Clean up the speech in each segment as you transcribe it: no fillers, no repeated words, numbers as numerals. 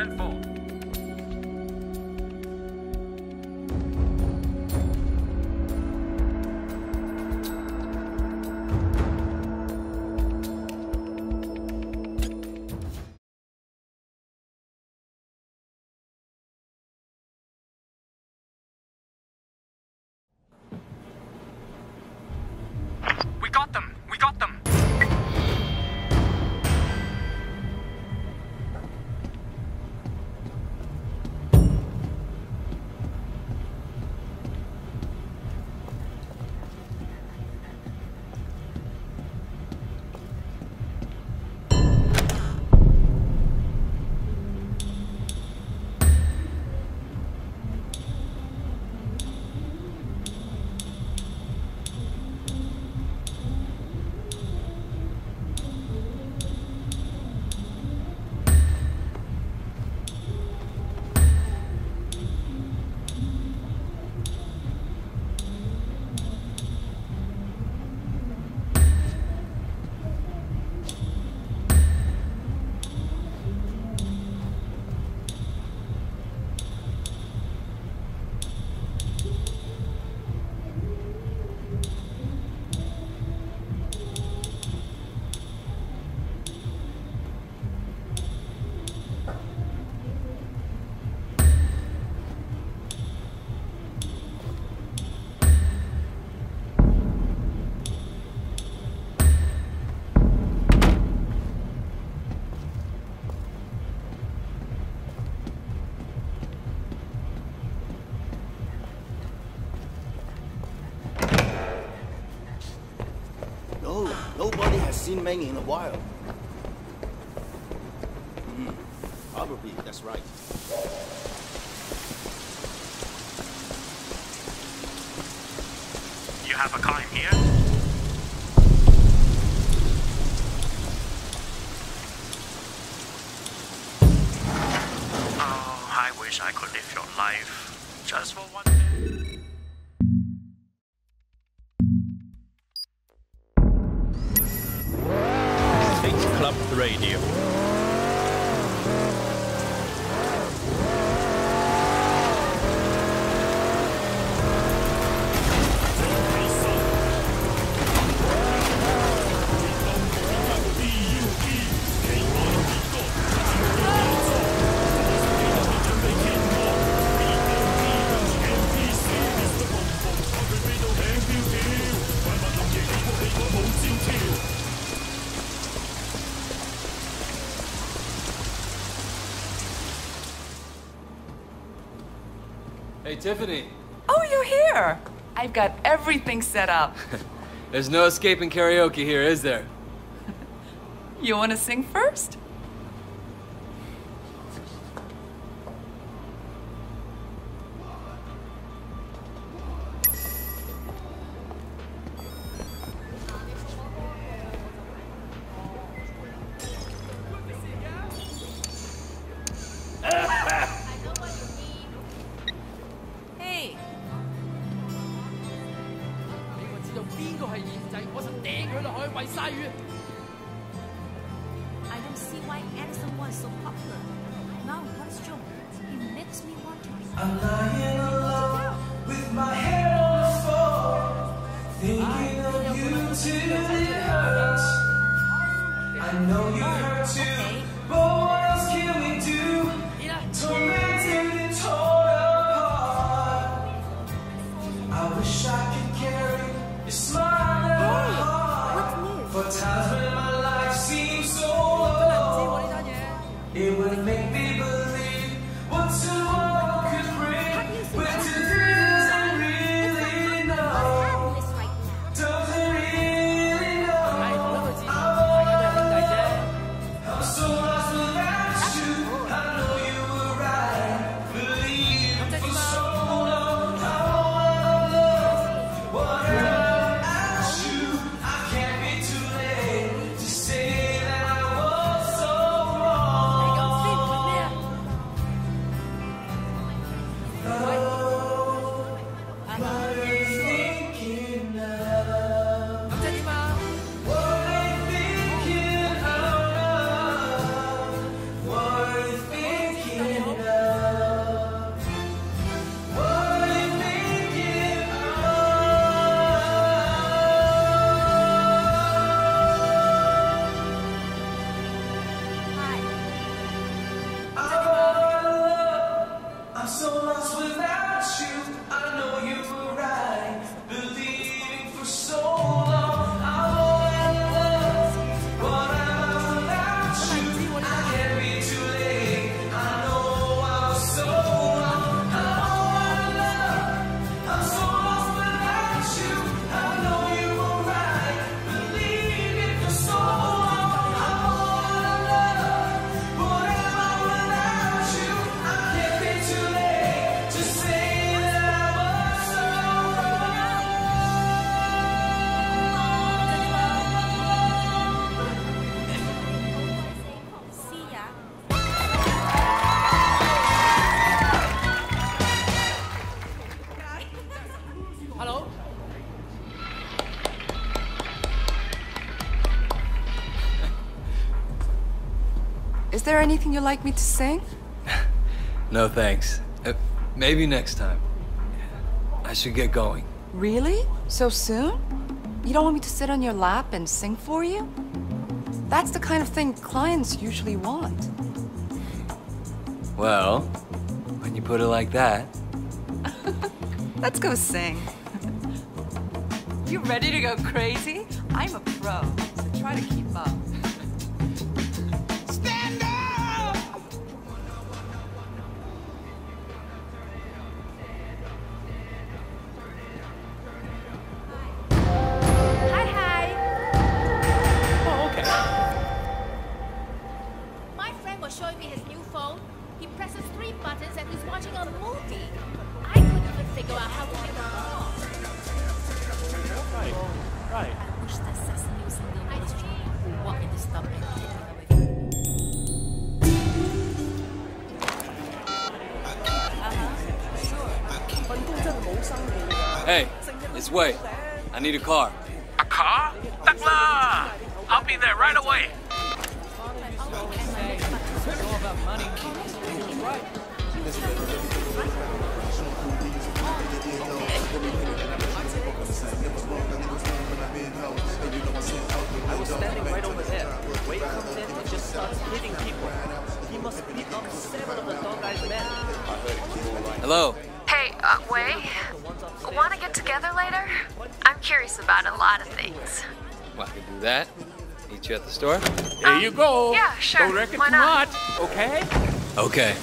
10-4. We got them! We got them! No, nobody has seen Meng in a while. Probably, that's right. You have a car in here? Oh, I wish I could live your life just for one day. State Club Radio. Hey, Tiffany. Oh, you're here! I've got everything set up. There's no escaping karaoke here, is there? You want to sing first? Hey. I don't see why Anderson was so popular. Now, what is Joe? He makes me want to be. I'm lying alone with my head on the floor, thinking of you till it hurts. I know you hurt too, but what else can we do? Tormented and torn apart. I wish I could carry your smile in my heart. For times when my life seems so low, it would make me believe what tomorrow could bring. But today doesn't really know. Doesn't really know. I'm so lost without you. I know you were right. Believe for so long. I wanna love whatever you. I can't be too late to say that I was so wrong. Oh, what are you thinking of? What are you thinking of? What are you thinking Hello? Is there anything you'd like me to sing? No thanks. Maybe next time. I should get going. Really? So soon? You don't want me to sit on your lap and sing for you? That's the kind of thing clients usually want. Well, when you put it like that. Let's go sing. You ready to go crazy? I'm a pro, so try to keep up. Stand up! Hi. Oh, okay. My friend was showing me his new phone. He presses 3 buttons and he's watching a movie. I couldn't even figure out how to make a call. Right. I wish that Sesame was in the restaurant who walked in the stop and take it away. Hey, it's Wei. I need a car. A car? Takla! I'll be there right away. I was standing right over there. Wei comes in and just starts hitting people. He must beat up 7 of the dog eyes men. Hello. Hey, Wei, want to get together later? I'm curious about a lot of things. Well, I could do that. Meet you at the store? Here you go. Yeah, sure. Don't wreck it Why too not? much, okay? Okay.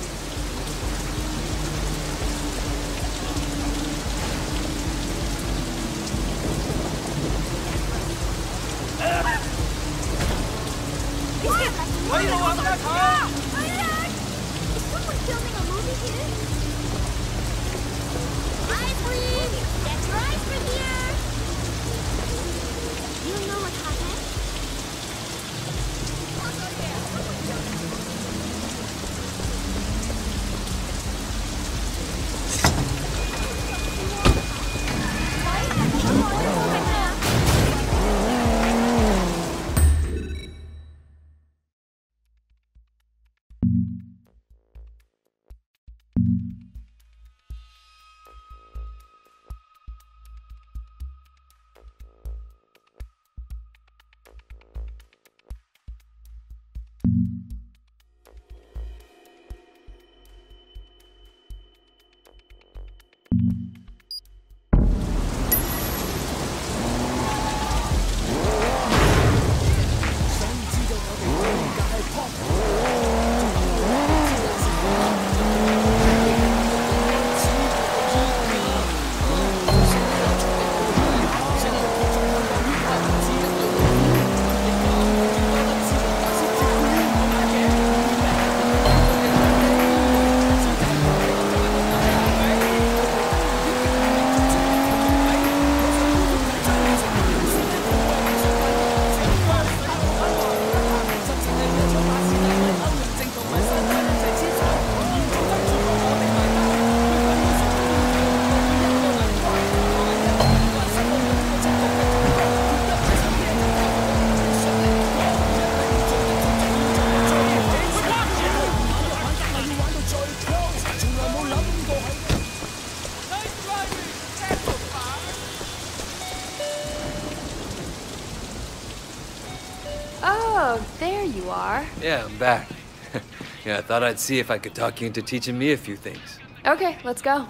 Oh, there you are. Yeah, I'm back. Yeah, I thought I'd see if I could talk you into teaching me a few things. Okay, let's go.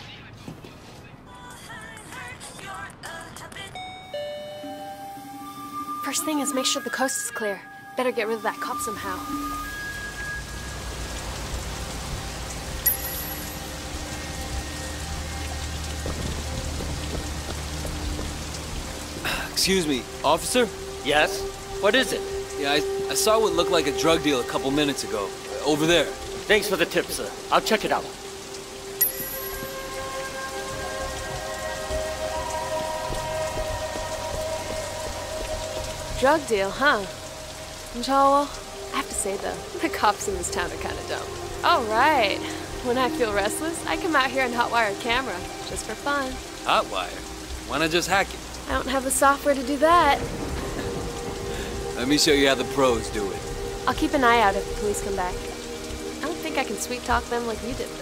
First thing is make sure the coast is clear. Better get rid of that cop somehow. Excuse me, officer? Yes? What is it? Yeah, I saw what looked like a drug deal a couple minutes ago. Over there. Thanks for the tip, sir. I'll check it out. Drug deal, huh? Joel, I have to say though, the cops in this town are kind of dumb. All right. When I feel restless, I come out here and hotwire a camera, just for fun. Hotwire? Why not just hack it? I don't have the software to do that. Let me show you how the pros do it. I'll keep an eye out if the police come back. I don't think I can sweet talk them like you did, though.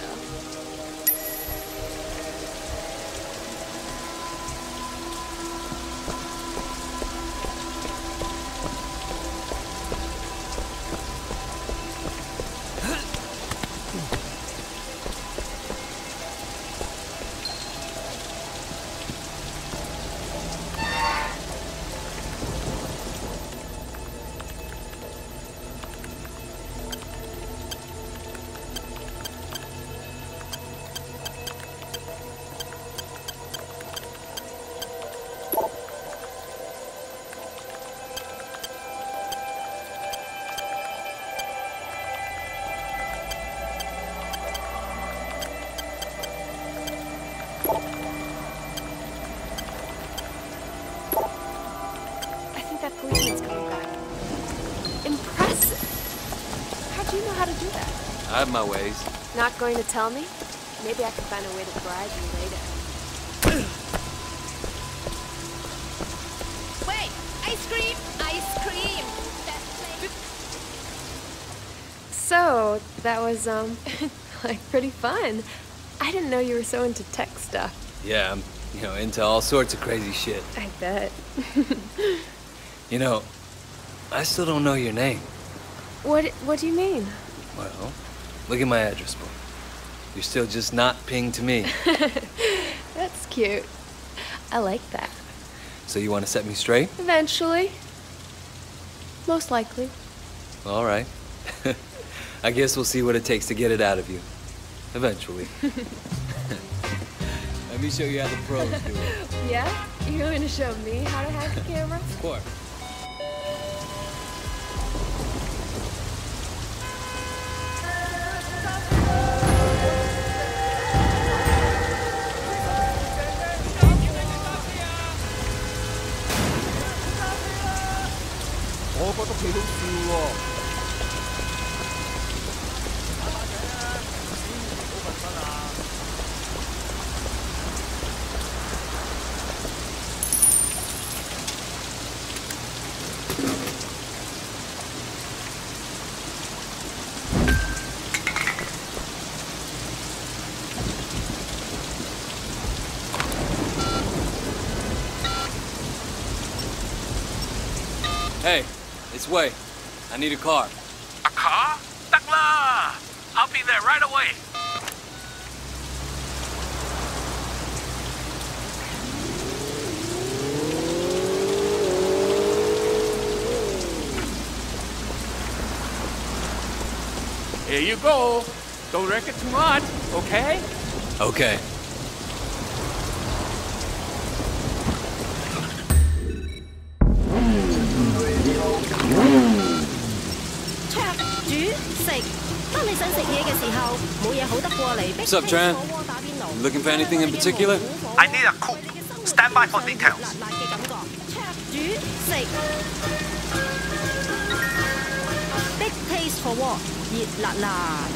Policeman's coming back. Impressive. How'd you know how to do that? I have my ways. Not going to tell me? Maybe I can find a way to bribe you later. Wait! Ice cream! Ice cream! So, that was, like, pretty fun. I didn't know you were so into tech stuff. Yeah, I'm, into all sorts of crazy shit. I bet. I still don't know your name. What do you mean? Well, look at my address book. You're still just not pinged to me. That's cute. I like that. So you want to set me straight? Eventually. Most likely. All right. I guess we'll see what it takes to get it out of you. Eventually. Let me show you how the pros do it. Yeah? You're going to show me how to hack a camera? Of course. Hey, it's Wei. I need a car. A car? Đắc la! I'll be there right away. Here you go. Don't wreck it too much, okay? Okay. What's up, Tran? You looking for anything in particular? I need a cook. Stand by for details. Big taste for what? 熱辣辣。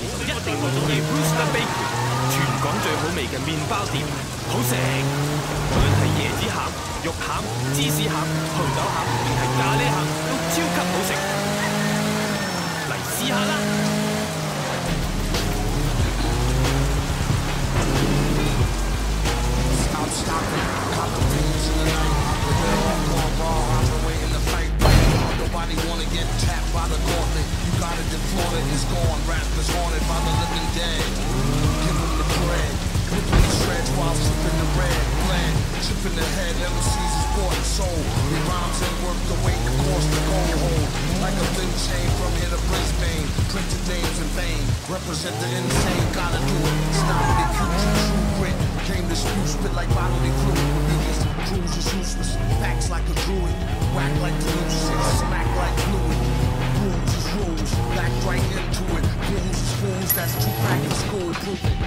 一定會中意 Rooster Bakery， 全港最好味嘅麵包店，好食。無論係椰子餡、肉餡、芝士餡、紅豆餡，定係咖喱餡，都超級好食。嚟試下啦！ Nobody wanna get tapped by the gauntlet. You got it, deploy it, it's gone. Rappers haunted by the living dead. Give them the bread, whipping the shreds while sipping the red. Blend, chipping the head, MC's is bought and sold. The rhymes and work the weight across the gold hole. Like a thin chain from here to Brisbane. Printed names in vain, represent the insane. Gotta do it, it's not really cute, true grit. Came to spew, spit like bodily fluid. Crews is useless, facts like a druid. Whack like the loose shit, smack like fluid. Rules is rules, back right into it. Fools is fools, that's too back in school, prove it.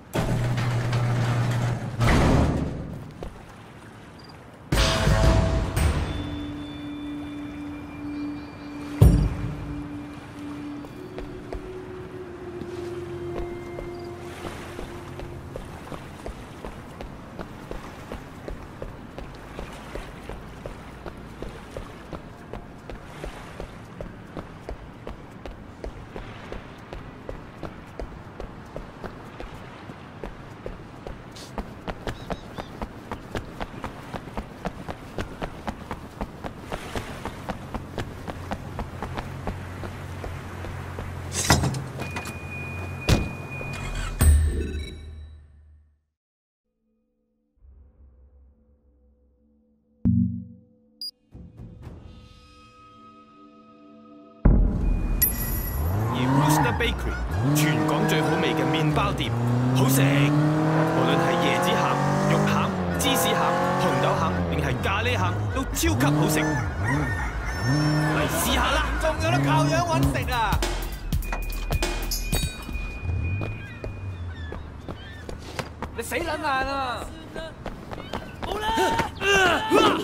Bakery， 全港最好味嘅麵包店，好食。無論係椰子餡、肉餡、芝士餡、紅豆餡，定係咖喱餡，都超級好食。嚟試下啦！仲有得靠樣揾食啊！你死撚硬啊！好啦！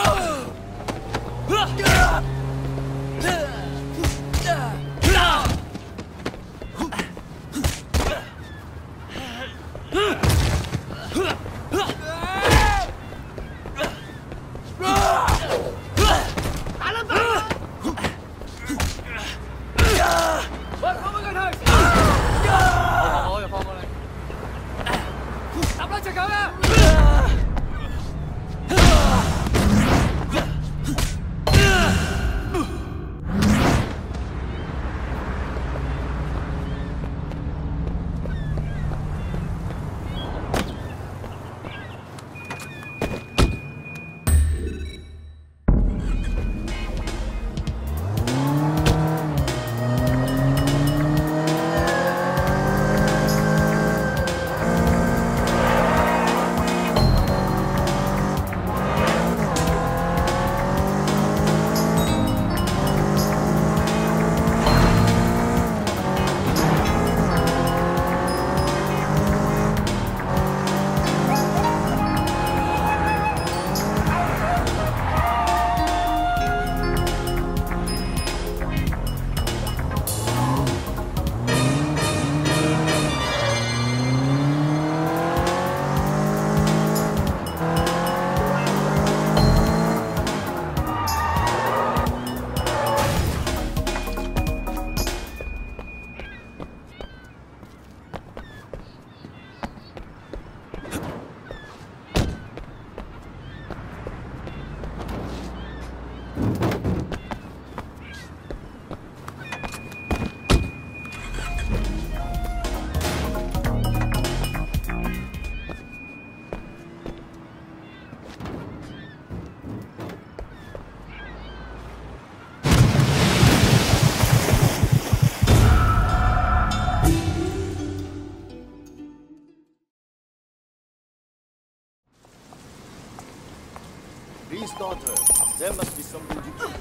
Please, daughter, there must be something you can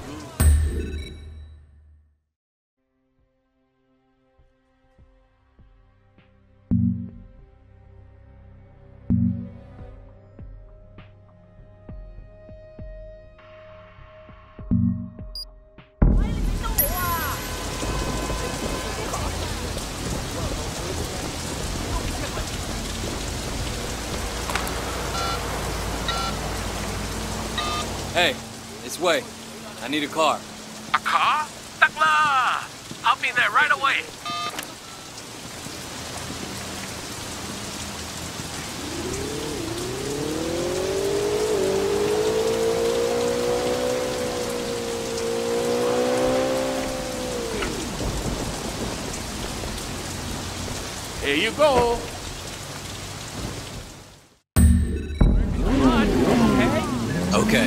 do. Hey, it's Wei. I need a car. A car? Takla! I'll be there right away. Here you go. Okay.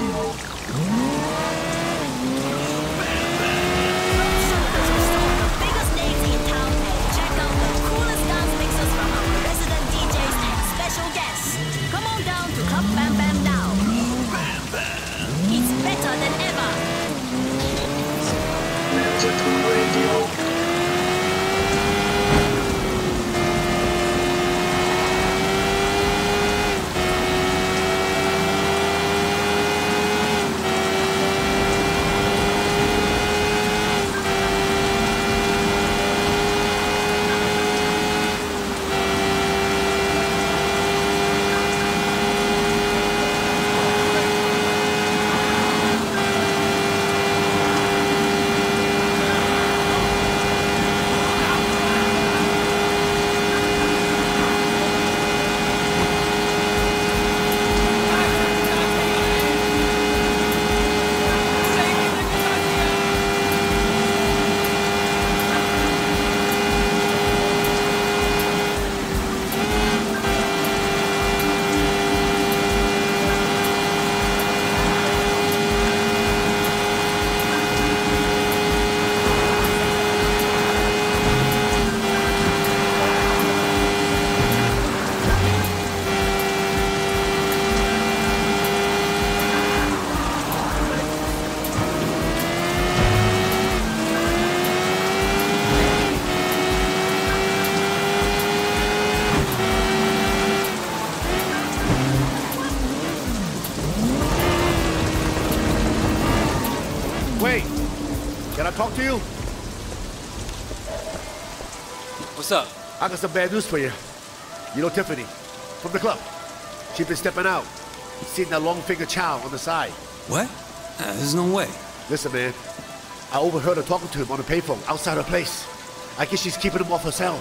Wait, can I talk to you? What's up? I got some bad news for you. You know Tiffany, from the club. She's been stepping out. Seen that long-fingered chow on the side. What? There's no way. Listen, man. I overheard her talking to him on the payphone outside her place. I guess she's keeping him off her cell.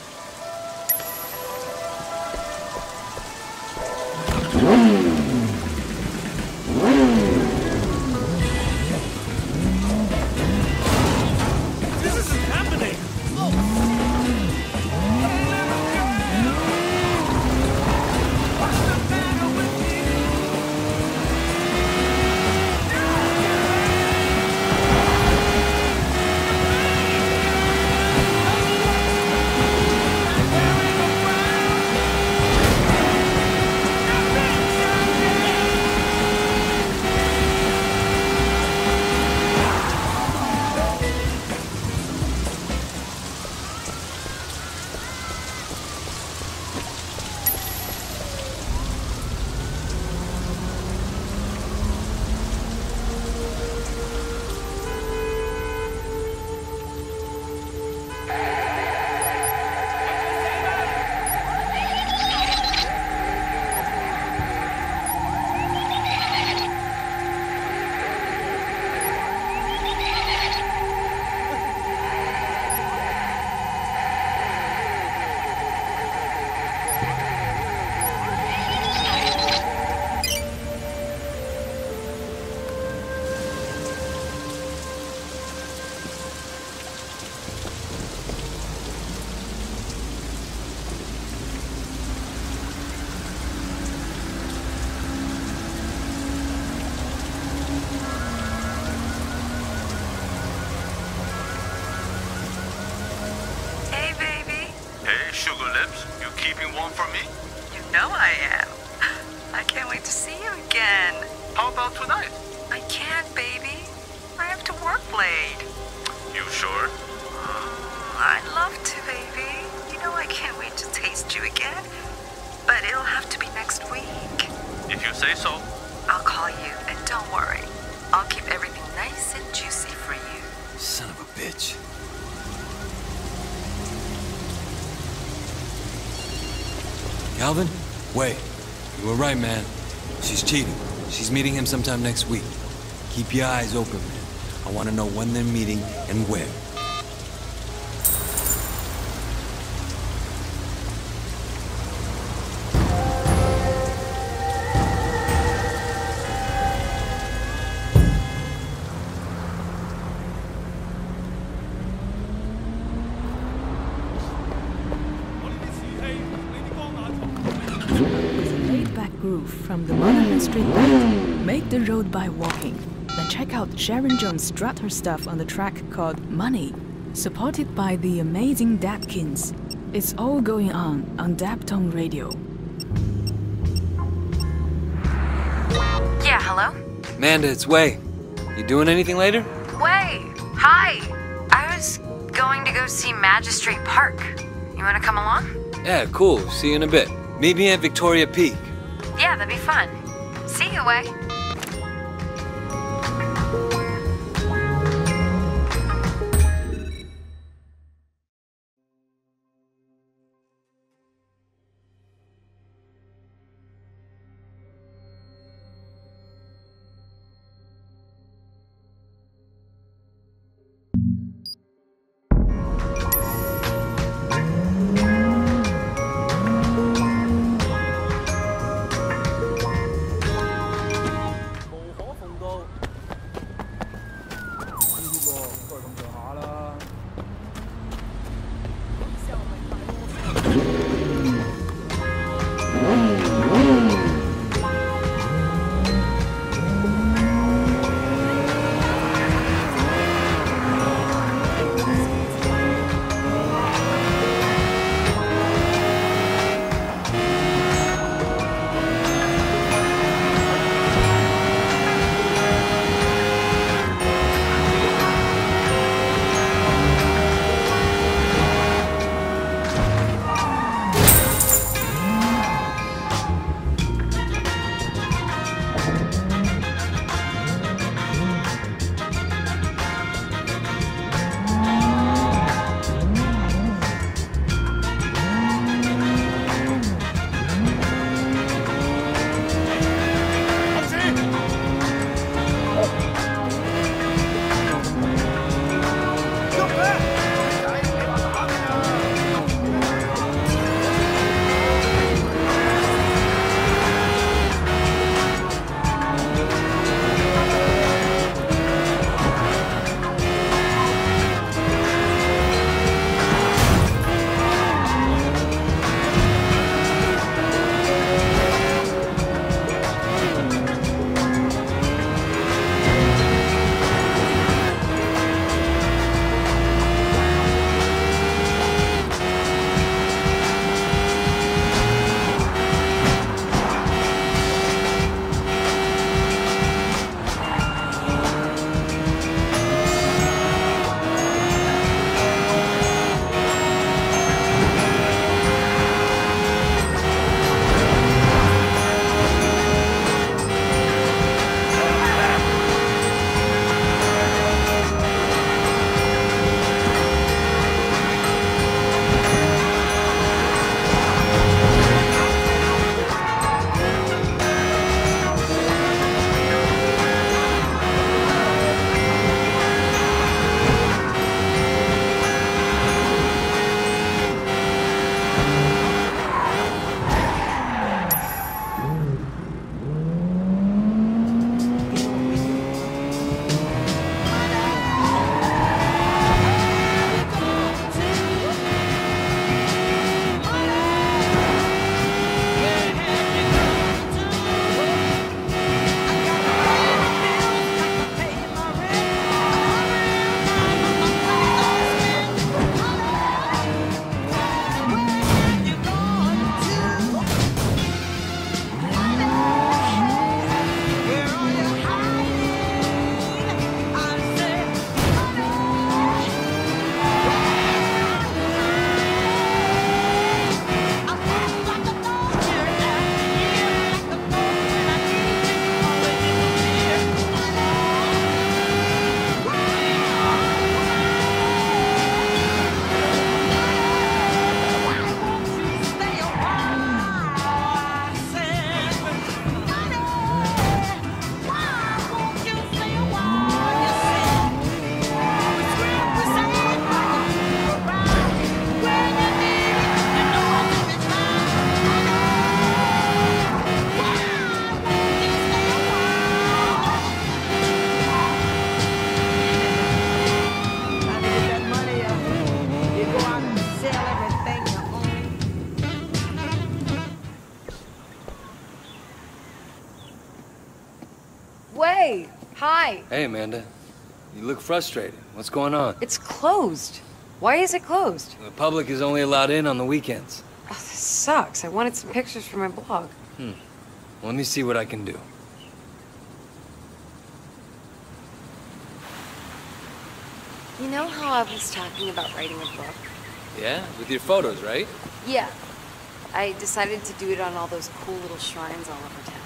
Sugar Lips, you keeping warm for me? You know I am. I can't wait to see you again. How about tonight? I can't, baby. I have to work late. You sure? I'd love to, baby. You know I can't wait to taste you again. But it'll have to be next week. If you say so. I'll call you, and don't worry. I'll keep everything nice and juicy for you. Son of a bitch. Calvin? Wait. You were right, man. She's cheating. She's meeting him sometime next week. Keep your eyes open, man. I want to know when they're meeting and where. Groove from the Monahan Street band. Make the road by walking. Then check out Sharon Jones strut her stuff on the track called Money, supported by the amazing Dapkins. It's all going on Daptone Radio. Yeah, hello? Amanda, it's Wei. You doing anything later? Wei, hi. I was going to go see Magistrate Park. You want to come along? Yeah, cool. See you in a bit. Meet me at Victoria Peak. Yeah, that'd be fun. See you, Wei. Hey! Hi! Hey, Amanda. You look frustrated. What's going on? It's closed. Why is it closed? The public is only allowed in on the weekends. Oh, this sucks. I wanted some pictures for my blog. Well, let me see what I can do. You know how I was talking about writing a book? Yeah? With your photos, right? Yeah. I decided to do it on all those cool little shrines all over town.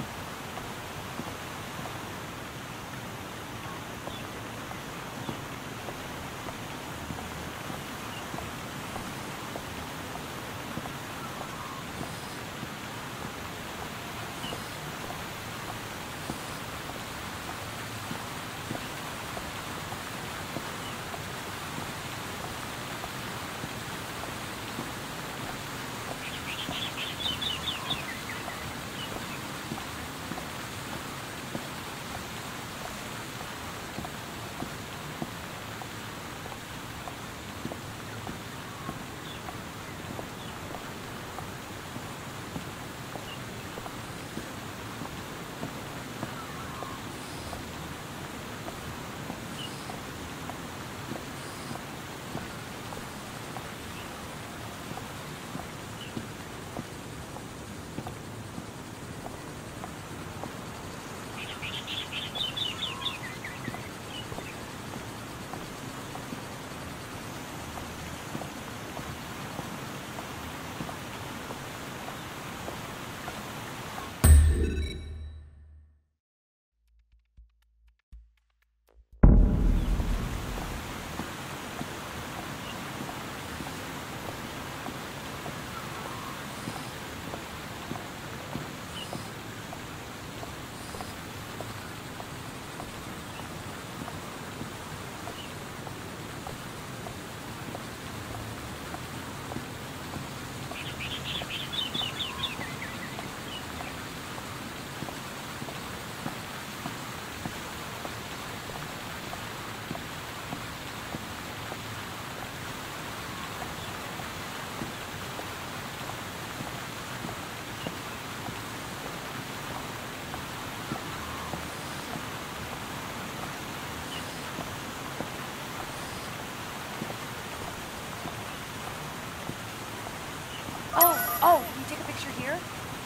Oh, can you take a picture here?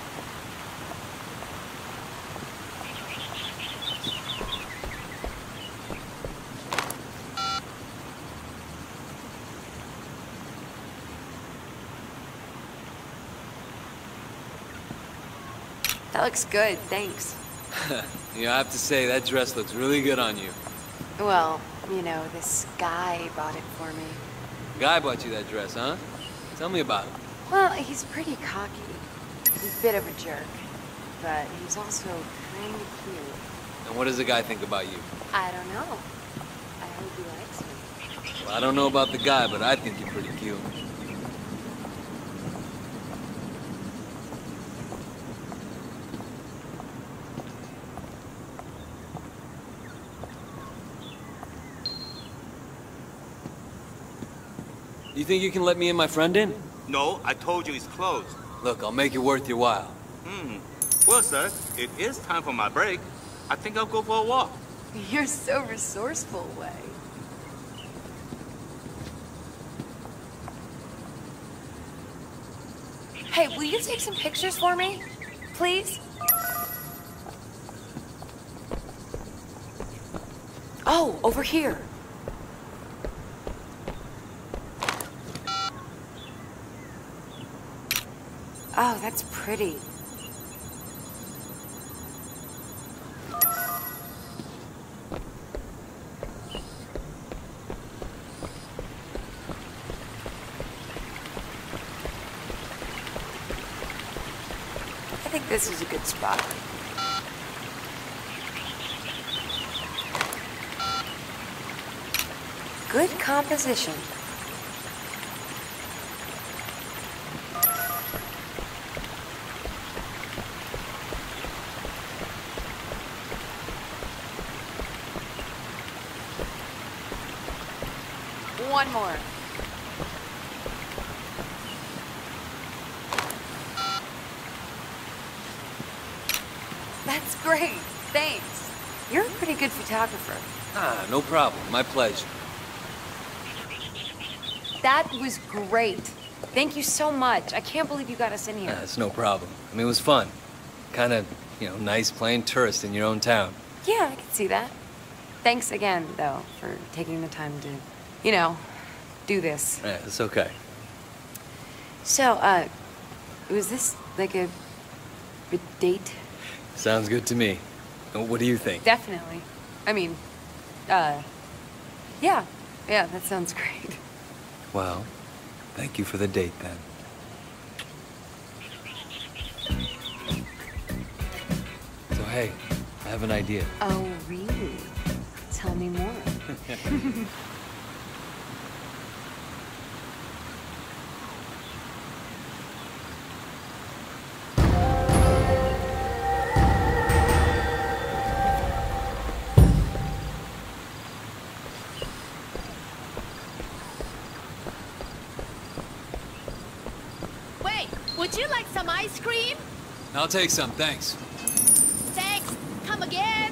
That looks good, thanks. You know, I have to say, that dress looks really good on you. Well, you know, this guy bought it for me. Guy bought you that dress, huh? Tell me about it. Well, he's pretty cocky. He's a bit of a jerk. But he's also kind of cute. And what does the guy think about you? I don't know. I hope he likes me. Well, I don't know about the guy, but I think you're pretty cute. You think you can let me and my friend in? No, I told you it's closed. Look, I'll make it worth your while. Well, sir, it is time for my break. I think I'll go for a walk. You're so resourceful, Wei. Hey, will you take some pictures for me? Please? Oh, over here. Oh, that's pretty. I think this is a good spot. Good composition. One more. That's great. Thanks. You're a pretty good photographer. Ah, no problem. My pleasure. That was great. Thank you so much. I can't believe you got us in here. It's no problem. I mean, it was fun. Kind of, nice playing tourist in your own town. Yeah, I can see that. Thanks again, though, for taking the time to, do this. Yeah, it's okay. So, was this like a date? Sounds good to me. What do you think? Definitely. I mean, yeah, that sounds great. Well, thank you for the date, then. So, hey, I have an idea. Oh, really? Tell me more. Would you like some ice cream? I'll take some, thanks. Thanks. Come again.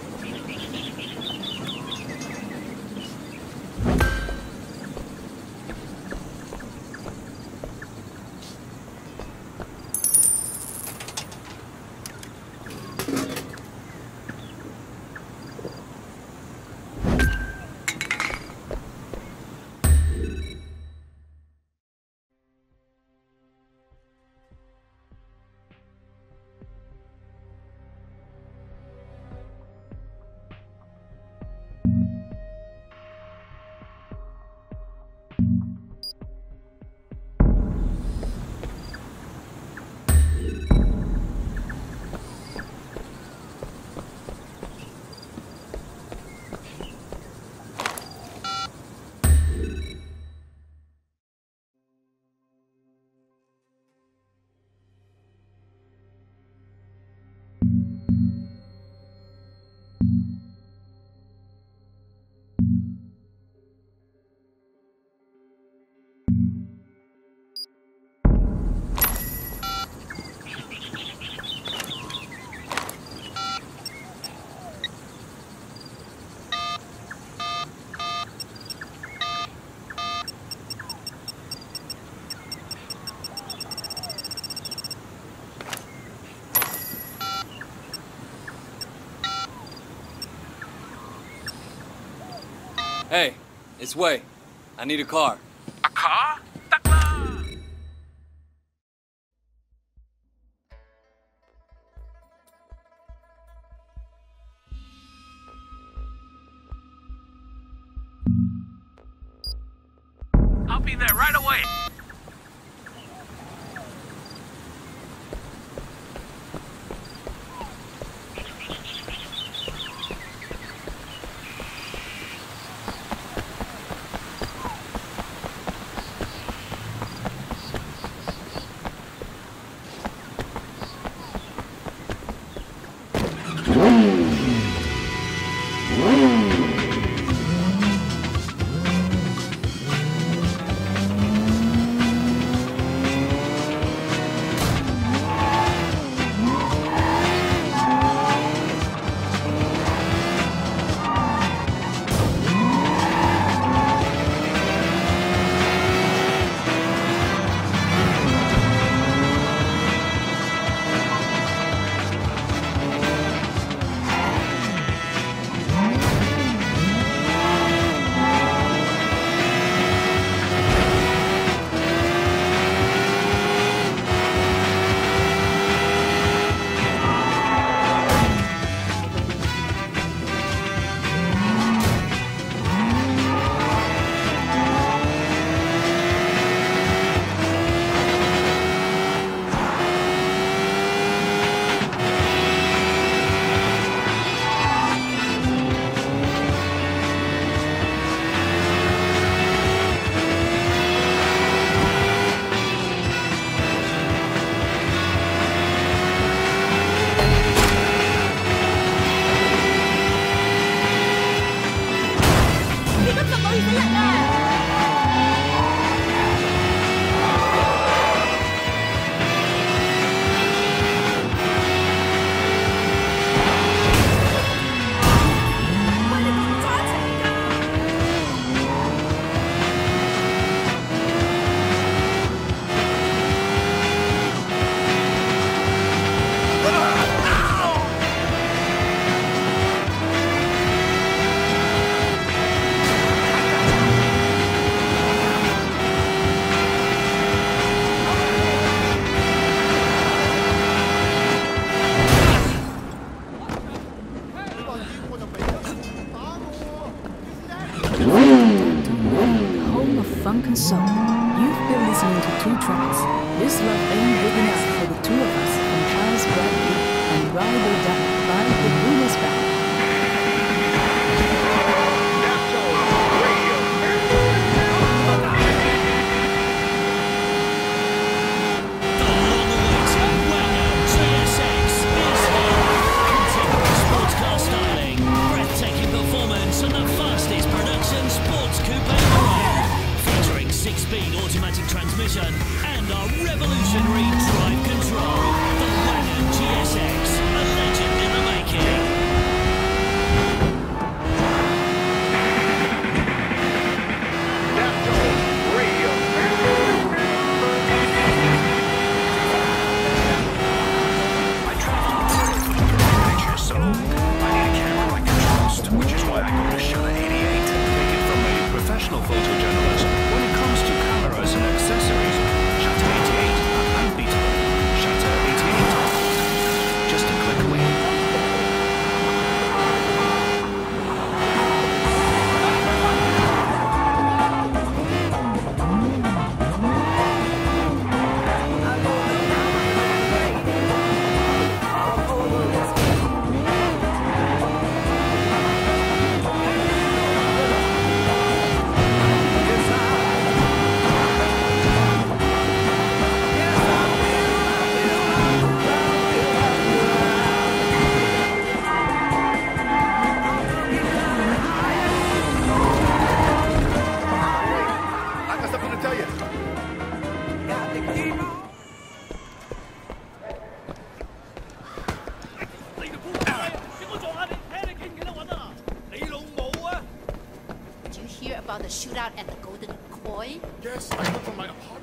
Hey, it's Wei. I need a car. A car? I'll be there right away. into 2 tracks. This love ain't big enough for the 2 of us from Charles Bradley and Ride or Die by the Rumors Band. And the fastest production sports coupe around, featuring 6-speed automatic transmission and a revolutionary drive control. The Wagon GSX, a legend in the making. I travel picture, so I need a camera I can trust, which is why I go to Shutter 88. Take it from a professional photojournalist. When it comes to cameras and accessories, Shutter 88 are unbeatable. Shutter 88, just a click away. Did you hear about the shootout at the Golden Koi? Yes, I come from my apartment.